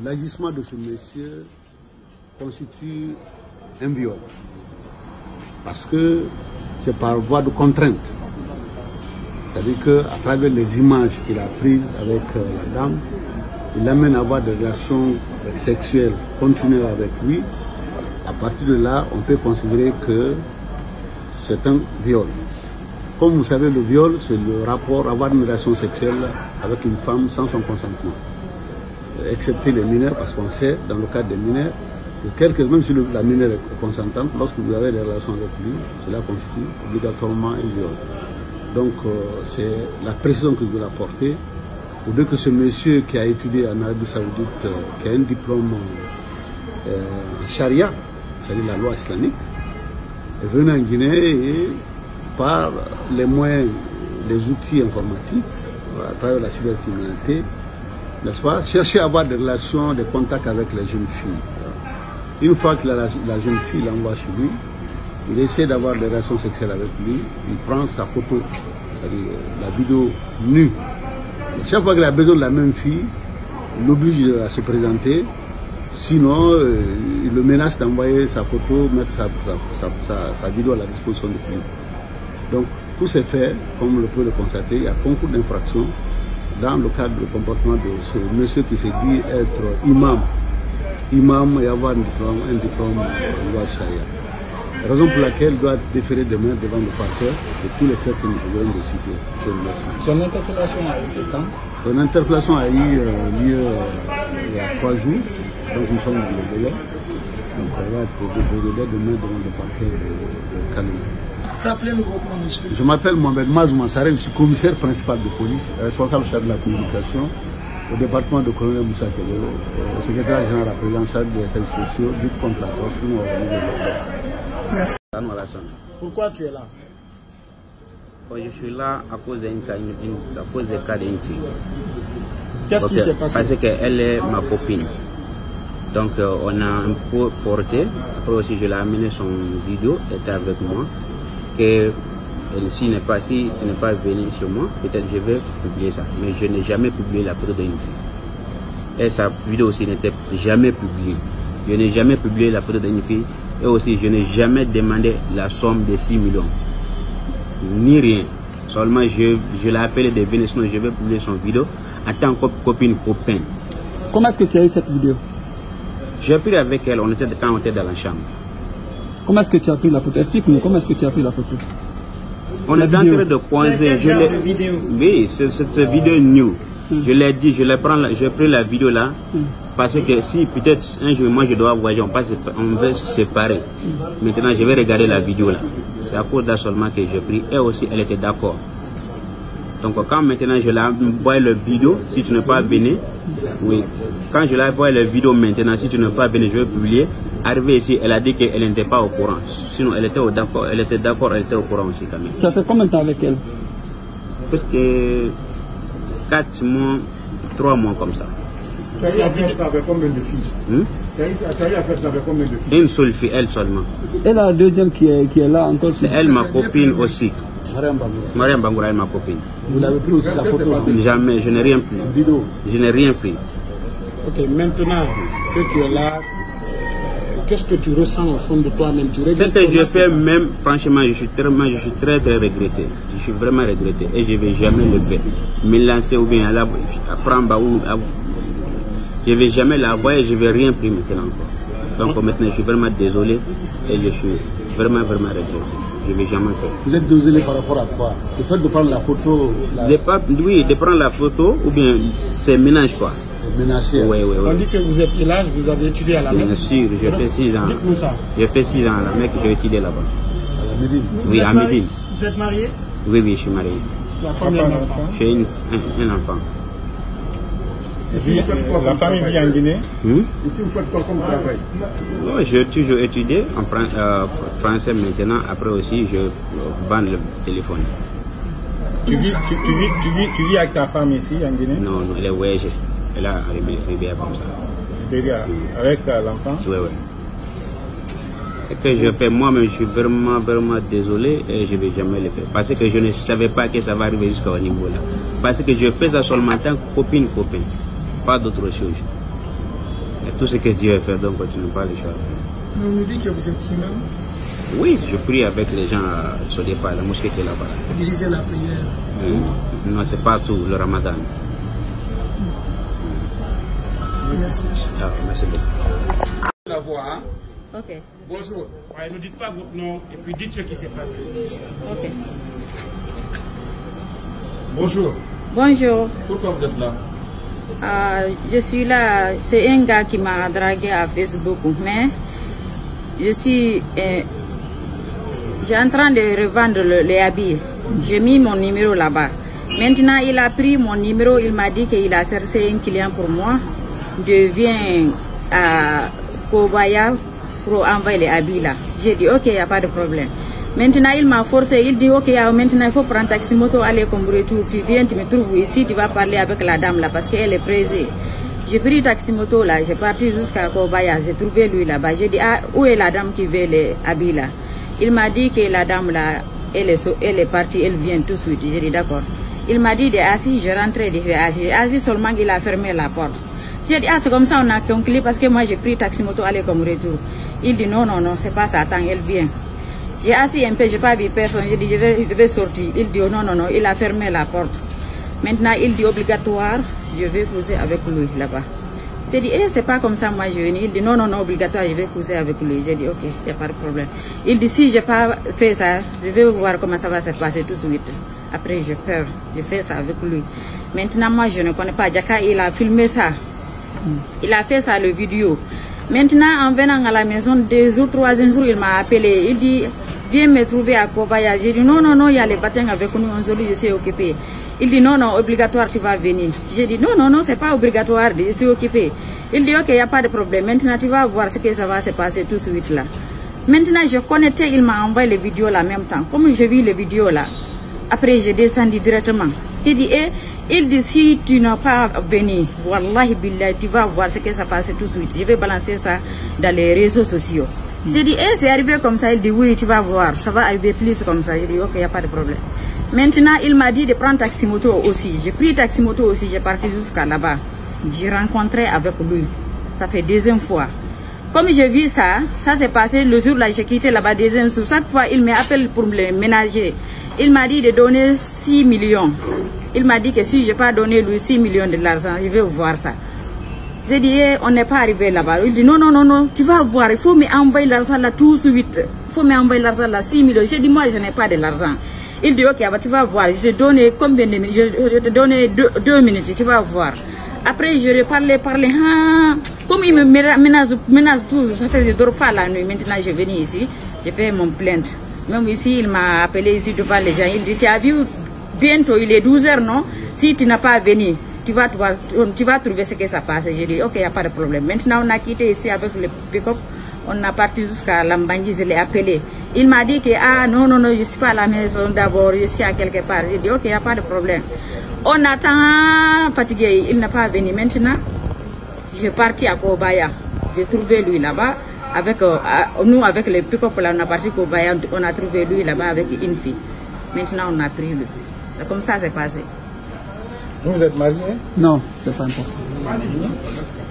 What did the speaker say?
l'agissement de ce monsieur constitue un viol. Parce que c'est par voie de contrainte. C'est-à-dire qu'à travers les images qu'il a prises avec la dame, il l'amène à avoir des relations sexuelles continuelles avec lui. À partir de là, on peut considérer que c'est un viol. Comme vous savez, le viol, c'est le rapport, avoir une relation sexuelle avec une femme sans son consentement. Excepté les mineurs, parce qu'on sait, dans le cas des mineurs, que même si la mineure est consentante, lorsque vous avez des relations avec lui, cela constitue obligatoirement un viol. Donc, c'est la précision que je veux apporter. Pour dire que ce monsieur qui a étudié en Arabie Saoudite, qui a un diplôme en charia, c'est-à-dire la loi islamique, est venu en Guinée et par les moyens, les outils informatiques, à travers la cybercriminalité, n'est-ce pas, chercher à avoir des relations, des contacts avec les jeunes filles. Une fois que la jeune fille l'envoie chez lui, il essaie d'avoir des relations sexuelles avec lui, il prend sa photo, c'est-à-dire la vidéo nue. Chaque fois qu'il a besoin de la même fille, il l'oblige à se présenter, sinon il le menace d'envoyer sa photo, mettre sa vidéo à la disposition du public. Donc tous ces faits, comme le peut le constater, il y a beaucoup d'infractions dans le cadre du comportement de ce monsieur qui se dit être imam et avoir un diplôme en loi charia. Raison pour laquelle il doit déférer demain devant le parquet de tous les faits que nous venons de citer. Je vous remercie. Son interpellation a été quand? Son interpellation a eu lieu il y a 3 jours, donc nous sommes dans le délai. Donc on va être déposé demain devant le parquet de Kalou. Rappelez-nous votre nom, monsieur. Je m'appelle Mohamed Mazou Mansaré, je suis commissaire principal de police, responsable chef de la communication au département de Colonel Moussa Kebelo, secrétaire général à la présidence des services sociaux, lutte contre la torture, nous organisons le. Merci. Pourquoi tu es là? Je suis là à cause des cas d'une fille. Qu'est-ce qui s'est passé? Parce qu'elle est ma copine. Donc on a un peu forté. Après aussi je l'ai amené son vidéo, elle était avec moi. Que si tu n'es pas venu chez moi, peut-être je vais publier ça. Mais je n'ai jamais publié la photo d'une fille. Et sa vidéo aussi n'était jamais publiée. Je n'ai jamais publié la photo d'une fille. Et aussi je n'ai jamais demandé la somme de 6 millions. Ni rien. Seulement je l'ai appelé de venir, sinon je vais publier son vidéo en tant que copain. Comment est-ce que tu as eu cette vidéo? J'ai pris avec elle, quand on était dans la chambre. Comment est-ce que tu as pris la photo? Explique-nous, comment est-ce que tu as pris la photo? On est en train de poser. Oui, cette vidéo new. Je l'ai dit, j'ai pris la vidéo là. Parce que si peut-être un jour moi je dois voyager, on va se séparer. Maintenant je vais regarder la vidéo là. C'est à cause de seulement que j'ai pris. Et aussi elle était d'accord. Donc quand maintenant je la vois la vidéo, si tu n'es pas venu, oui. Quand je la vois la vidéo maintenant, si tu n'es pas venu, je vais publier. Arrivée ici, elle a dit qu'elle n'était pas au courant. Sinon elle était d'accord, elle était au courant aussi quand même. Tu as fait combien de temps avec elle? Parce que 4 mois, 3 mois comme ça. Tu as eu à faire ça avec combien de filles? Tu as eu à faire ça avec combien de filles? Une seule fille, elle seulement. Et la deuxième qui est là encore? C'est elle, ma copine aussi. Mariam Bangoura est ma copine. Vous l'avez pris aussi sa photo? Jamais, je n'ai rien pris. Vidéo? Je n'ai rien pris. Ok, maintenant que tu es là, qu'est-ce que tu ressens au fond de toi-même? Ce que je fais même, franchement, je suis très regretté. Je suis vraiment regretté et je ne vais jamais le faire. Me lancer ou bien aller prendre je ne vais jamais la voir et je ne vais rien pris maintenant encore. Donc maintenant, je suis vraiment désolé et je suis vraiment regretté. Je ne vais jamais faire. Vous êtes désolé par rapport à quoi? Le fait de prendre la photo? Oui, de prendre la photo ou bien c'est ménage quoi. Ménager. Oui. On dit que vous êtes là, vous avez étudié à la Mecque. Bien sûr, j'ai fait 6 ans. Dites-nous ça. J'ai fait 6 ans à la Mecque, j'ai étudié là-bas. À la Médine? Oui, à Médine. Vous êtes marié? Oui, je suis marié. Tu as combien d'enfants? J'ai un enfant. La famille vit en Guinée? Ici, vous faites quoi comme travail? J'ai toujours étudié en français maintenant. Après aussi, je vends le téléphone. Tu vis avec ta femme ici en Guinée? Non, elle est voyagée. Elle a arrivé comme ça. Avec l'enfant? Oui. Ce que je fais moi-même, je suis vraiment désolé et je ne vais jamais le faire. Parce que je ne savais pas que ça va arriver jusqu'au niveau là. Parce que je fais ça seulement en tant que copine. Pas d'autre chose. tout ce que Dieu fait, donc tu n'as pas le choix. On nous dit que vous êtes imam. Oui, je prie avec les gens sur des fois, la mosquée qui est là-bas. Vous dirigez la prière. Non, c'est pas tout, le ramadan. Merci, monsieur. Ah, merci beaucoup. La voix, hein? Ok. Bonjour. Ouais, ne dites pas votre nom et puis dites ce qui s'est passé. Ok. Bonjour. Bonjour. Pourquoi vous êtes là? Je suis là, c'est un gars qui m'a dragué à Facebook, mais je suis en train de revendre les habits. J'ai mis mon numéro là-bas. Maintenant, il a pris mon numéro, il m'a dit qu'il a cherché un client pour moi. Je viens à Kobaya pour envoyer les habits là. J'ai dit ok, il n'y a pas de problème. Maintenant, il m'a forcé, il dit ok, maintenant il faut prendre taxi moto, aller comme retour. Tu viens, tu me trouves ici, tu vas parler avec la dame là parce qu'elle est pressée. J'ai pris taxi moto là, j'ai parti jusqu'à Kobaya, j'ai trouvé lui là-bas. J'ai dit ah, où est la dame qui veut les habits là? Il m'a dit que la dame là, elle est partie, elle vient tout de suite. J'ai dit d'accord. Il m'a dit de assis, je rentrais de assis seulement il a fermé la porte. J'ai dit ah, c'est comme ça on a conclu parce que moi j'ai pris taxi moto, aller comme retour. Il dit non, c'est pas ça, attends, elle vient. J'ai assis un peu, j'ai pas vu personne, j'ai dit je vais sortir. Il dit oh, non, il a fermé la porte. Maintenant il dit obligatoire, je vais causer avec lui là-bas. J'ai dit c'est pas comme ça moi je viens. Il dit non, obligatoire, je vais causer avec lui. J'ai dit ok, il n'y a pas de problème. Il dit si j'ai pas fait ça, je vais voir comment ça va se passer tout de suite. Après j'ai peur, je fais ça avec lui. Maintenant moi je ne connais pas, Jaka il a filmé ça. Il a fait ça, le vidéo. Maintenant, en venant à la maison, 2 ou 3 jours, il m'a appelé. Il dit, viens me trouver à Kobaya. J'ai dit, non, il y a les bâtins avec nous, aujourd'hui, je suis occupé. Il dit, non, obligatoire, tu vas venir. J'ai dit, non, c'est pas obligatoire, je suis occupé. Il dit, ok, il n'y a pas de problème. Maintenant, tu vas voir ce que ça va se passer tout de suite là. Maintenant, je connectais, il m'a envoyé les vidéos là en même temps. Comme j'ai vu les vidéos là, après, j'ai descendu directement. J'ai dit, il dit, si tu n'as pas venu, wallahi billah, tu vas voir ce que ça passe tout de suite. Je vais balancer ça dans les réseaux sociaux. J'ai dit, c'est arrivé comme ça. Il dit, oui, tu vas voir, ça va arriver plus comme ça. J'ai dit, ok, il n'y a pas de problème. Maintenant, il m'a dit de prendre taxi moto aussi. J'ai pris taxi moto aussi, j'ai parti jusqu'à là-bas. J'ai rencontré avec lui. Ça fait 2e fois. Comme j'ai vu ça s'est passé le jour là, j'ai quitté là-bas 2e jour. Chaque fois, il m'appelle pour me ménager. Il m'a dit de donner 6 millions. Il m'a dit que si je n'ai pas donné lui 6 millions de l'argent, je vais voir ça. J'ai dit, on n'est pas arrivé là-bas. Il dit, non, tu vas voir, il faut m'envoyer l'argent là tout de suite. Il faut m'envoyer l'argent là, 6 millions. J'ai dit, moi, je n'ai pas de l'argent. Il dit, ok, tu vas voir. Je te donne combien de minutes? Je te donne 2 minutes, tu vas voir. Après, je reparlais, comme il me menace toujours, ça fait que je ne dors pas la nuit. Maintenant, je viens ici, je fais mon plainte. Même ici, il m'a appelé ici devant les gens. Il dit, tu as vu, bientôt, il est 12h, non? Si tu n'as pas venu, tu vas trouver ce que ça passe. J'ai dit, ok, il n'y a pas de problème. Maintenant, on a quitté ici avec le pick-up. On a parti jusqu'à Lambangui, je l'ai appelé. Il m'a dit que, ah, non, je ne suis pas à la maison d'abord, je suis à quelque part. J'ai dit, ok, il n'y a pas de problème. On attend, fatigué, il n'a pas venu. Maintenant, je suis parti à Kobaya. J'ai trouvé lui là-bas. Avec nous, avec les pick-up, là, on a parti à Kobaya, on a trouvé lui là-bas avec une fille. Maintenant, on a pris lui. C'est comme ça c'est passé. Vous êtes marié? Non, c'est pas important.